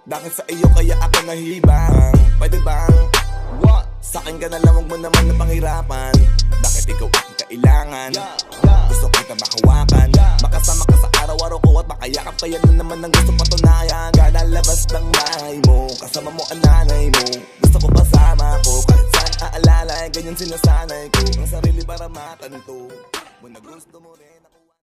Dahil sa iyo kaya ako nahibang. Pwede bang sa akin ka na lang, huwag mo naman na panghirapan. Bakit ikaw aking kailangan? Gusto kita mahawakan, makasama ka sa araw-araw ko at makayakap. Kaya na naman ang gusto patunayan. Kalalabas ng bahay mo, kasama mo ang nanay mo. Gusto ko kasama ko, kahit saan aalala. Ganyan sinasanay ko ang sarili para matanto mo na gusto mo rin ako.